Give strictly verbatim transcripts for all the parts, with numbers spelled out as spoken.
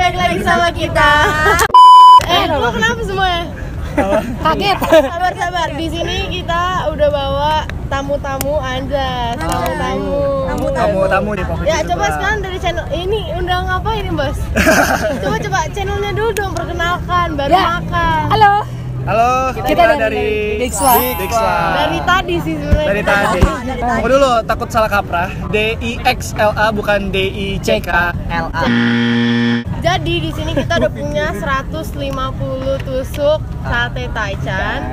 balik lagi sama kita. Eh, lu kenapa semuanya? Kaget. Sabar sabar. Di sini kita udah bawa tamu-tamu Anjas. Tamu-tamu. Tamu-tamu di Pokoknya. Ya, coba sekarang dari channel ini undang apa ini, Bos? Coba coba channelnya dulu dong, perkenalkan baru Ya. makan. Halo. Halo, kita, Kita dari dari Dixla. Dixla. Dari tadi sih sebenarnya. Dari tadi. Tunggu dulu, takut salah kaprah. D I X L A bukan D I C K L A. Jadi di sini kita udah punya seratus lima puluh tusuk sate taichan.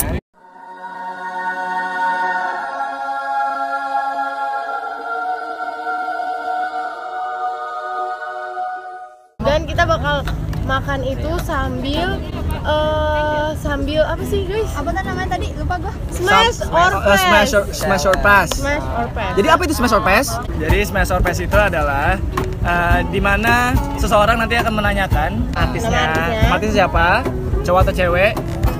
Dan kita bakal makan itu sambil uh, sambil apa sih guys? Apa tuh namanya tadi? Lupa gua. Smash or Uh, pass. smash or, smash or pass. Smash or pass. Jadi apa itu smash or pass? Jadi smash or pass itu adalah uh, di mana seseorang nanti akan menanyakan artisnya, Nama artisnya. artis siapa, cowok atau cewek.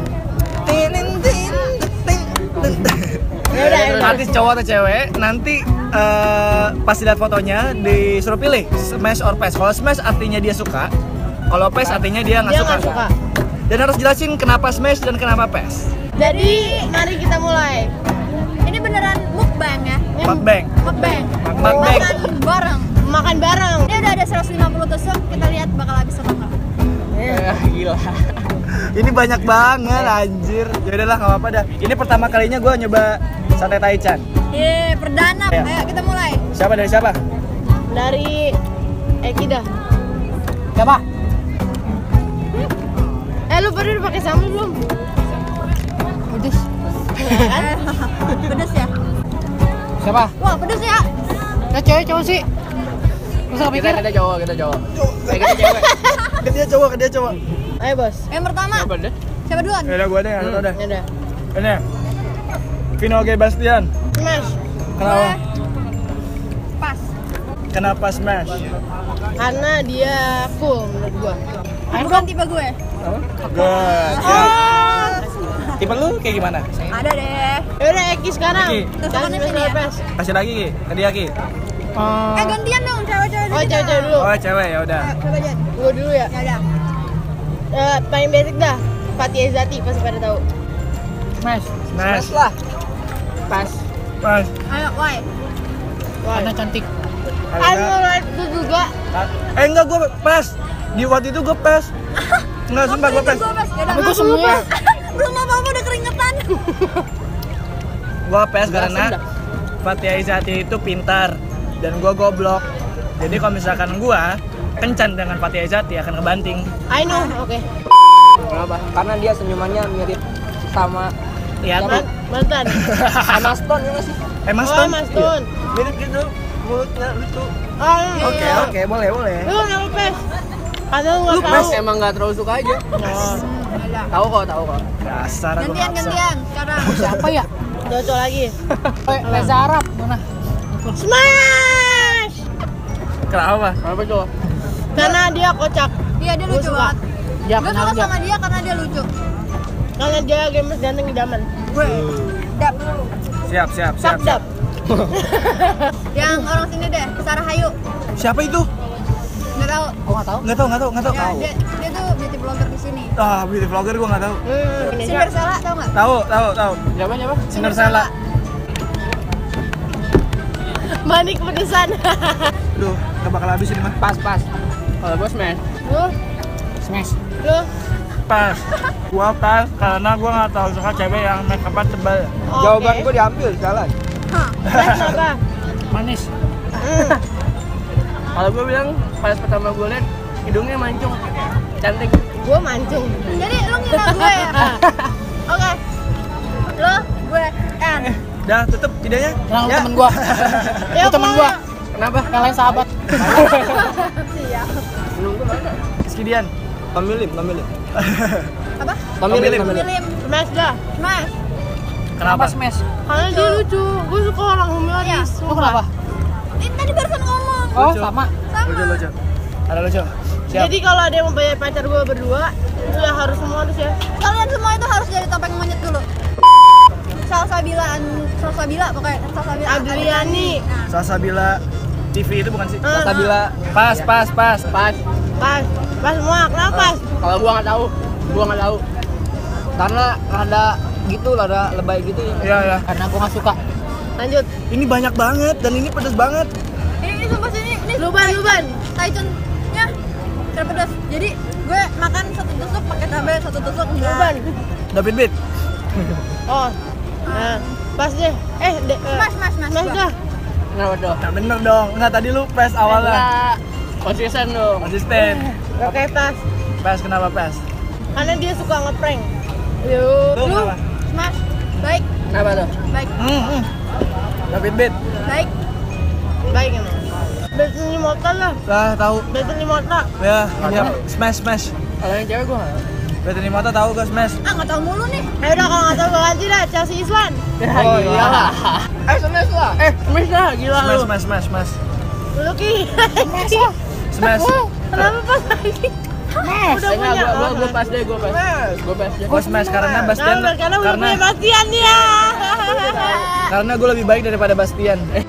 Ya udah, ya udah. Artis cowok atau cewek, nanti uh, pas lihat fotonya disuruh pilih smash or pass. Kalau smash artinya dia suka, kalau pass artinya dia nggak Dia suka. nggak suka. Dan harus jelasin kenapa smash dan kenapa pass. Jadi mari kita mulai. Ini beneran mukbang ya? Mukbang. Mukbang. Mukbang. Makan bareng. Makan bareng. Ini udah ada seratus lima puluh tusuk, kita lihat bakal habis atau enggak. Gila. Ini banyak banget anjir. Ya udahlah enggak apa-apa dah. Ini pertama kalinya gue nyoba sate taichan. Ye, perdana. Ya. Ayo kita mulai. Siapa dari siapa? Dari Eki dah. Siapa? Eh lu pada udah pakai sambal belum? Pedes. Kan? Pedes ya? Siapa? Wah, pedes ya. Kita cewek cowok sih. Masa kepikir? Kita cowok, kita cowok. Eh, kita cewek. Ke dia cowok, ke dia cowok. Ayo bos. Yang pertama. Siapa deh? Siapa duluan? Ya udah gua deh, yang satu deh. Ya udah. Ini. Vino G Bastian. Smash. Kenapa? Gue. Pas. Kenapa smash? Karena dia full menurut gua. Bukan tipe gue. Good. Oh. Tipe lu kayak gimana? Ada deh. Ya udah Eki sekarang. Eki. Terus Jangan makannya smash sini or ya? pass. Kasih lagi Ki, ke dia Ki. Eh gantian dong, cewek-cewek Oh kita. cewek-cewek dulu. Oh, cewek ya udah. Ayo, coba aja. Gua dulu ya. Ya udah. Eh, paling basic dah. Fatih Ezati pasti pada tahu. Smash. Smash lah. Pas. Pas. Ayo, why? Karena cantik. Anu itu juga. Eh enggak, gue pas. Di waktu itu gue pas. Enggak, sumpah gue pas. Gue pas. Ya udah. Tapi gue semua. Belum apa-apa udah keringetan. Gue pas karena Fathia Izati itu pintar dan gue goblok. Jadi kalau misalkan gue kencan dengan Fathia Izati akan kebanting. I know. Oke. Kenapa? Karena dia senyumannya mirip sama Iya tuh. Man- Mantan. Emma Stone ya nggak sih? Emma Oh, Stone. Mas Tun. Mirip gitu. Mulutnya lucu. Oh, Oke, iya. oke, boleh, boleh. Lu kenapa pes? Karena lu Lu nggak pas tahu. emang nggak terlalu suka aja. Oh. Tahu kok, tahu kok. Dasar aku Gantian, maksa. gantian. Sekarang. Siapa ya? Cocok lagi. Eh, Reza Arab mana? Smash! Kenapa? Kenapa tuh? Karena dia kocak. Iya, dia Gua lucu suka. banget. Ya Gue kenal suka dia. sama dia karena dia lucu. Karena dia gemes ganteng idaman. Gue. Dap. Siap, siap, siap. Sabdap. Yang orang sini deh, Sarah Hayu. Siapa itu? Nggak tahu. Aku nggak tahu. Nggak tahu, nggak tahu, nggak tahu. Ya, dia, dia tuh beauty blogger di sini. Ah, beauty vlogger gue nggak tahu. Hmm, ini Sinder Sela, tau nggak? Tahu, tahu, tahu. Siapa siapa? Sinar Sela. Manik pedesan. Duh, nggak bakal habis ini mah. Pas, pas. Kalau gue smash. Lu, Smash. lu. Pas. Gua pas karena gua nggak tahu suka cewek yang make up tebal. Oke. Jawaban gue diambil jalan. Hah. Smash apa? Manis. Hmm. Kalau gue bilang pas pertama gue liat hidungnya mancung, cantik. Gua mancung. Jadi lu ngira gue ya? Oke. Lu, gue, N. Dah, tutup videonya. Bilang lu Ya. temen gua. Ya, Lu temen gua. Kenapa? Yang lain sahabat. Siap. Belum gue mana? Skidian. Pemilim, pemilim. Apa? Pemilim, Pemilim. Milim. Smash dah. Smash. Kenapa? Smash? Karena dia lucu. Gua suka orang humoris. Lu kenapa? Ini tadi barusan ngomong. Oh, Lucu. sama. Sama. Lucu, lucu. Ada lucu. Siap. Jadi kalau ada yang mau bayar pacar gua berdua, itu ya harus semua harus ya. Kalian semua itu harus jadi topeng monyet dulu. Salsabila, Salsabila pokoknya Salsabila. Adriani. Nah, Salsabila T V itu bukan sih? Ah, Salsabila. Pas, pas, pas. Pas. Pas, pas semua, kenapa pas? Kalau gua nggak tahu, gua nggak tahu. Karena rada gitu, rada lebay gitu ya. Iya ya. Karena gua nggak suka. Lanjut. Ini banyak banget dan ini pedas banget. Ini ini sumpah sini, ini Luban, luban. Taicunnya terpedas. Jadi gue makan satu tusuk pakai cabai, satu tusuk enggak. Luban. David Beat. Oh. Nah, pas deh. Eh, de, eh. Mas, mas, mas. Mas gua. dah. Kenapa tuh? Nah, bener dong. Enggak, tadi lu pes awalnya. Enggak. Konsisten dong. Konsisten. Oke, pas. Pes kenapa pes? Karena dia suka ngeprank. Yuk. Lu kenapa? Mas, baik, Kenapa tuh? baik, Hmm. hmm. David Beat. baik. Baik emang. Betul lima otak lah. Lah tahu. Betul lima otak. Ya, ya. Smash smash. Kalau yang cewek gua nggak. Betul lima mata tahu gak smash? Ah, nggak tahu mulu nih. Ayo udah kalau nggak tahu gue ganti dah. Chelsea Islan. Oh, iyalah. Eh, smash lah. Eh, smash lah, gila Smash lu. smash smash smash. Dulu Ki. Smash. Kenapa pas lagi? Mas. Udah Eh, enggak, punya. gua, gua, gua pas deh, gua pas. Gua pas deh. Gua smash karena Bastian Nah, karena udah karena punya Bastian dia. karena gue lebih baik daripada Bastian. Eh,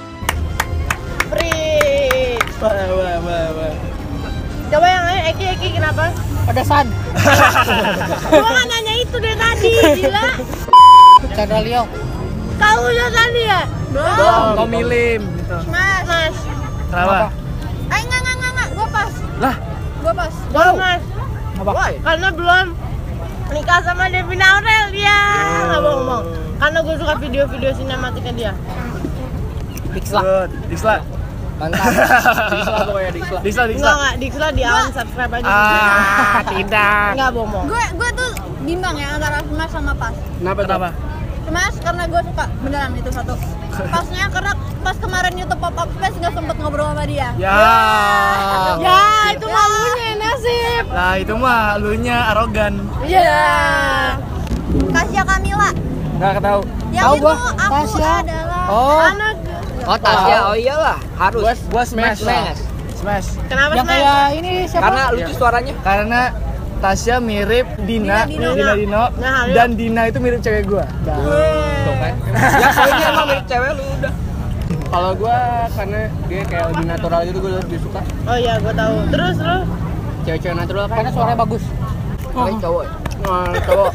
Free. Wah, wah, wah, wah. Coba yang lain, Eki, Eki kenapa? Pedesan. Gua kan nanya itu dari tadi, gila. Chandra Leo. Kau udah tadi ya? Dong, Tommy Lim gitu. Mas, Mas. Kenapa? eh enggak, enggak, enggak, enggak. Gue pas, Lah, gue pas. Gua Mas. Apa? Karena belum nikah sama Devin Aurel dia. Nggak bohong. Karena gue suka video-video sinematiknya dia. Dixla. good. Dixla. Mantap. Dixla pokoknya Dixla. Dixla, Dixla. Enggak, enggak. Dixla di unsubscribe aja. Ah, tidak. Enggak bohong. Gue, gue tuh bimbang ya antara smash sama pas. Kenapa tuh? Kenapa? Smash karena gue suka beneran itu satu. Pasnya karena pas kemarin YouTube pop up space nggak sempet ngobrol sama dia. Ya. Ya, itu malunya nasib. Nah, itu mah lunya arogan. Iya. Tasya Kamila. Enggak tahu. Yang Tahu itu gua, aku Tasya. adalah. Oh. Anak. Oh, Tasya. Oh iyalah, harus. Gua gua smash. Smash. Smash. Kenapa Yang Smash? kayak ini siapa? Karena lucu suaranya. Karena Tasya mirip Dina, Dina, Dina, Dina. Dino, Nah, ayo. dan Dina itu mirip cewek gua. Tuh kan. Ya, soalnya emang mirip cewek lu udah. Kalau gua karena dia kayak lebih natural gitu, gua lebih suka. Oh iya, gue tahu. Terus lu? Cewek-cewek natural kan. Karena suaranya bagus. Kayak cowok. Nah, cowok.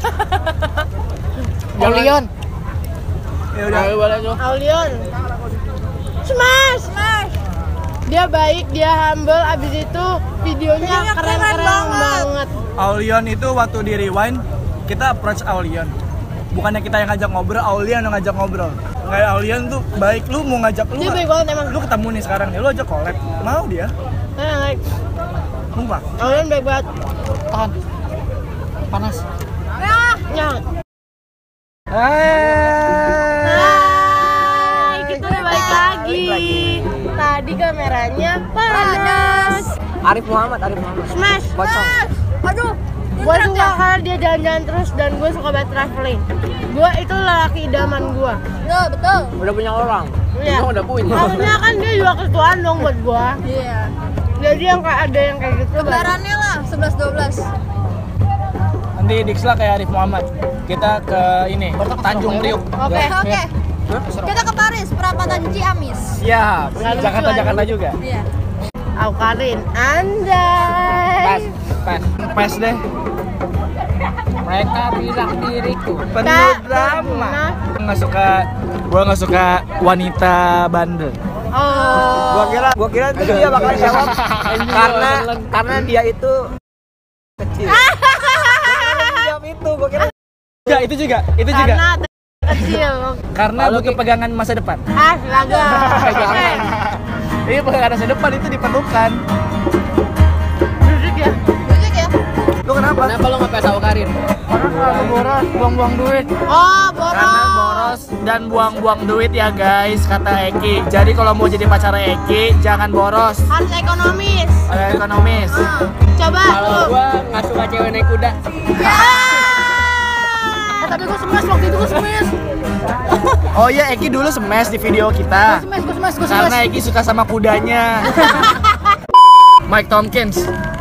Olion. Ya Udah, udah. boleh tuh. Aulion. Smash, smash. Dia baik, dia humble, abis itu videonya Videonya keren keren-keren banget. banget. Aulion itu waktu di rewind kita approach Aulion. Bukannya kita yang ngajak ngobrol, Aulion yang ngajak ngobrol. Kayak Aulion tuh baik, lu mau ngajak lu. Dia nggak? baik banget emang. Lu ketemu nih sekarang nih, lu ajak collab. Mau dia? Nah, like, Sumpah. Aulion baik banget. Tahan. Panas. Ya, Ya. Hai. Hai, kita udah balik lagi. Tadi kameranya panas. Arif Muhammad, Arif Muhammad. Smash. Pocong. aduh. Gue suka karena dia jalan-jalan terus dan gue suka banget traveling. Gue itu lelaki idaman gue. Betul, betul. Udah punya orang. Iya. Emang udah punya. Harusnya kan dia juga ketuaan dong buat gue. Iya. Jadi yang kayak ada yang kayak gitu. baru. Lebarannya lah sebelas dua belas. Nanti Dixla kayak Arif Muhammad. Kita ke ini, Tanjung Priuk. Oke. Oke. Kita ke Paris, perapatan Ciamis. Siap. Lalu Jakarta lucu, Jakarta aduh. juga. Iya. Aku Karin, Anjay. Pas, pas, pas deh. Mereka bilang diriku. Penuh Tak drama. pernah. Nggak suka, gua nggak suka wanita bandel. Oh. Gua kira, gua kira tuh dia bakal jawab karena karena dia itu kecil. Jawab itu, gua kira. Enggak, itu juga, itu juga. Karena kecil. Karena butuh pegangan masa depan. Ah, laga. Pegangan. Ini pegangan masa depan itu diperlukan. Duduk ya. Musik ya. Lu kenapa? Kenapa lo nggak pesau Karin? Karena selalu boros, buang-buang duit. Oh, boros. Karena boros dan buang-buang duit ya guys, kata Eki. Jadi kalau mau jadi pacar Eki, jangan boros. Harus ekonomis. Ada ekonomis. Coba Kalau tuh. gua nggak suka cewek naik kuda. Oh, tapi gue smash waktu itu gue smash. Oh iya, Eki dulu smash di video kita. Smash, gue smash, gue Karena smash. Eki suka sama kudanya. Mike Tompkins.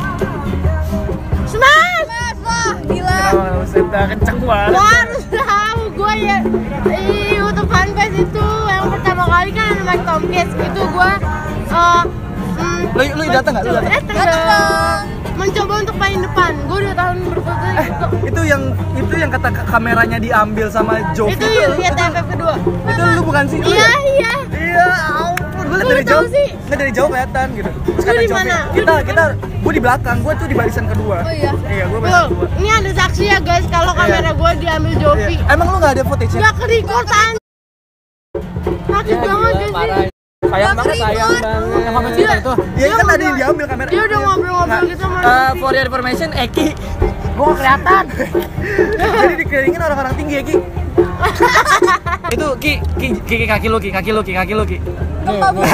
Smash. Mas lah, gila. Oh, sudah kenceng banget. Gua harus tahu gue ya. Ih, untuk fanbase itu yang pertama kali kan ada Mike Tompkins. Itu gue uh, Lu lu datang nggak? Lu datang? Datang dong. Mencoba untuk paling depan. Gue udah tahun berfoto Eh, itu yang itu yang kata kameranya diambil sama Jovi. itu yuk lihat T F F kedua. Itu lu bukan sih? Lu Iya ya? iya. Iya, ampun. Gue liat Lu dari tahu jauh. sih? Nggak dari jauh kelihatan gitu. Terus Lu kata di Jovi, mana? Lu kita di kita gue di belakang, gue tuh di barisan kedua. Oh iya. Iya, gue Tuh, barisan kedua. ini ada saksi ya guys kalau Iya. kamera gue diambil Jovi. Iya. Emang lu nggak ada footage-nya? Nggak ke record an. Sakit banget guys sih. Sayang banget, sayang banget. Yang komen cerita itu. Iya kan ada yang diambil kamera. Dia udah ngobrol-ngobrol gitu sama Uh, for your information, Eki. Gua nggak kelihatan. Jadi dikelilingin orang-orang tinggi ya Ki. Itu Ki, Ki, Ki, Ki, kaki lu Ki, kaki lu Ki, kaki lu Ki. Gempa bumi.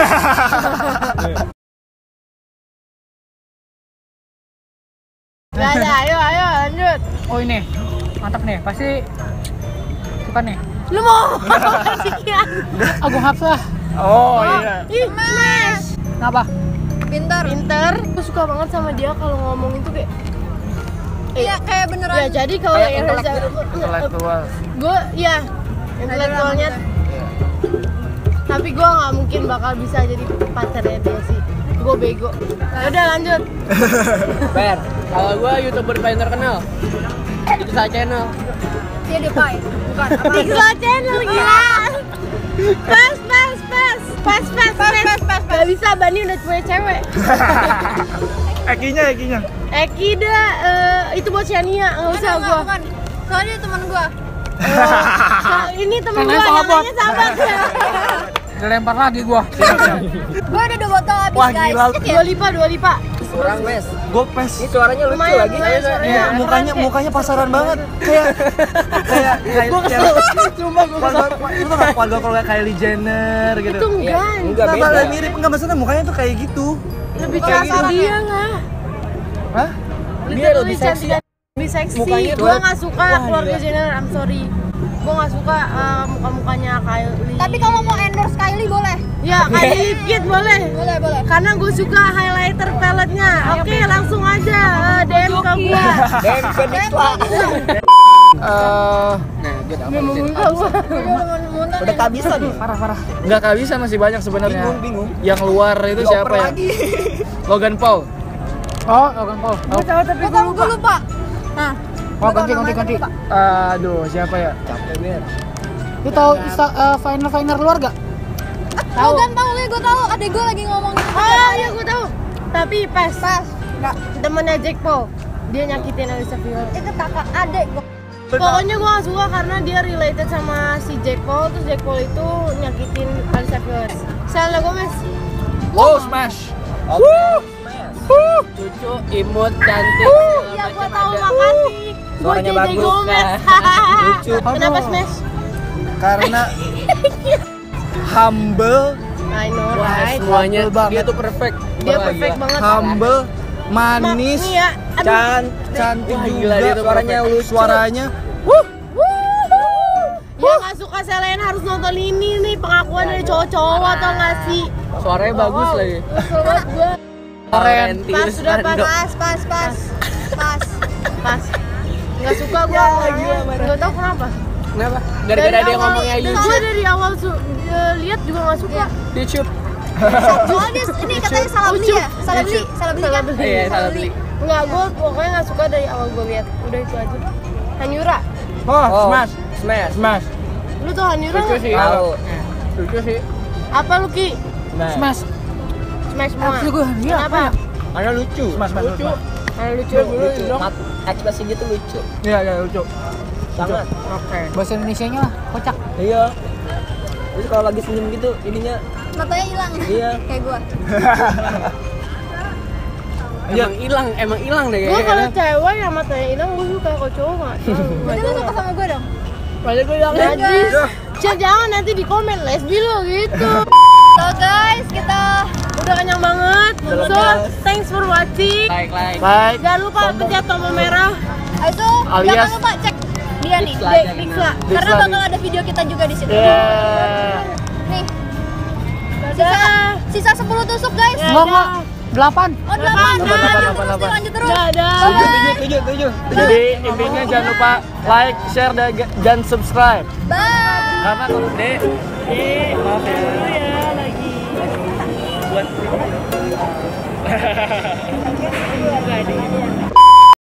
Gak ada, ayo ayo lanjut. Oh ini, mantap nih. Pasti suka nih. Lu mau sekian? Agung Hafsah. Oh iya. Ih, Mas. Kenapa? Pintar. Pinter. Gue suka banget sama dia kalau ngomong itu kayak Iya, kayak beneran. ya jadi kalau Kayak yang intelek Reza gitu. Intelektual. gue ya intelektualnya tapi gue nggak mungkin bakal bisa jadi pacarnya dia sih, gue bego. Udah lanjut. Ber, kalau gua YouTuber paling terkenal itu saya channel. Dia di pai. Bukan apa. Pixel channel gila. Pas pas pas pas pas pas pas gak bisa, Bani udah punya cewek. Ekinya, Ekinya. Eki dah eh, itu buat Shania, nggak usah Bukan, gue. bukan. Soalnya teman gua. Ini temen Yang gue, lain yang sahabat. lainnya sahabat. Dilempar lagi gua. Gua ada dua botol habis, Wah, guys. gila. Cek ya? Dua lipa, dua lipa. Kurang mes. Gopes. Ini suaranya lucu Lumayan, lagi. lumayan suaranya. Iya, mukanya Keren, mukanya pasaran banget. Kayak kayak kayak Gua kesel. Cuma gua kesel. keluarga itu kan keluarga keluarga Kylie Jenner gitu. Itu enggak. Enggak Nah, beda. malah mirip enggak, maksudnya mukanya tuh kayak gitu. Lebih Kayak kasar gitu. dia nggak? Hah? Dia lebih seksi. Lebih seksi. Mukanya Gue tuh- nggak suka Wah, keluarga gila. Jenner. I'm sorry. Gue nggak suka uh, muka-mukanya Kylie. Tapi kalau mau endorse Kylie boleh. ya Kylie Lip Kit boleh. Boleh, boleh. Karena gue suka highlighter palette-nya. Oke, langsung aja uh, D M ke gue. Dem Phoenix lah. Eh, Nah, dia dapat Memang sih. enggak gue. Muntah Udah kehabisan nih. Parah parah. nggak bisa, masih banyak sebenarnya. Bingung, bingung. Yang luar itu Dioper siapa ya? lagi. Logan Paul. Oh, Logan Paul. Gue tahu tapi Gua gue tahu, lupa. gua lupa. Nah, Oh, ganti ganti ganti. Aduh, siapa ya? Capek ber. Lu tahu insta- eh, final final luar gak? Tahu. Logan Paul ya, gua tahu. Adek gua lagi ngomong gitu. Oh iya gue tahu. Tapi pas Pas. Enggak. temennya Jack Paul, dia nyakitin Alicia Vikander. Itu kakak adek gua. Pokoknya gue gak suka karena dia related sama si Jack Paul, terus Jack Paul itu nyakitin Alicia Vikander. Selena Gomez. Oh, Smash. Lucu, imut, cantik. Ya gue tahu, makasih. Gue Suaranya J J bagus, Gomez. Lucu. Kenapa Smash? Karena humble, I know Wah, right. semuanya Humble banget. dia tuh perfect. Dia Wah, perfect gila. banget. humble, Ma- manis, nih ya, aduh. Cantik. cantik Wah, juga. gila, dia tuh suaranya perfect. lucu. Suaranya. Ya gak suka Selena harus nonton ini nih, pengakuan dari cowok-cowok atau nggak sih? Suaranya bagus lagi. Kesel banget gue. Keren. Pas sudah pas. Pas, pas, pas. Pas. Pas. Nggak suka gue. Nggak tahu kenapa. Kenapa? Gara-gara dia ngomongnya Gue YouTube. dari awal su- eh, lihat juga nggak suka. YouTube. Soalnya dia ini katanya salah beli ya? Salah beli, salah beli kan? Iya, salah beli. Enggak, gue pokoknya nggak suka dari awal gue lihat. Udah itu aja. Hanyura. Oh, Oh, Smash. Smash. Smash. Lu tau Hanyura Lucu nggak? sih. Tahu. Lucu sih. Apa lu Ki? Smash. Smash. Smash semua. Apa sih gua? Dia apa Kenapa? ya? Karena lucu. Smash, Smash, lucu. Smash. Karena lucu. Lucu. Mat- Ekspresi gitu lucu. Iya, iya lucu. Sangat. Oke. Bahasa Indonesianya lah, kocak. Iya. Terus kalau lagi senyum gitu, ininya Matanya hilang. Iya. Kayak gua. emang hilang, emang hilang deh Gue kalau kayaknya. cewek yang matanya hilang gue suka, kalau cowok nggak tahu. Berarti lu suka sama gua dong? Padahal gue hilang. Najis. Cek jangan nanti di komen lesbi lo gitu. So guys, kita Udah kenyang banget. So, thanks for watching. Like, like. Like. Jangan lupa pencet tombol merah. itu Alias- jangan lupa cek dia nih, Dixla Dek aja. Dixla. Karena Dixla bakal nih. ada video kita juga di situ. Yeah. Nih, Dadah. sisa sepuluh tusuk guys. Enggak, enggak. Delapan. Oh, delapan. Delapan, Nah, delapan, lanjut delapan, terus, delapan. lanjut terus. Dadah. Tujuh, tujuh, tujuh. Jadi intinya jangan lupa like, share, dan, dan subscribe. Bye. Karena kalau Dek, ih, maaf ya. Ya lagi. Ya buat.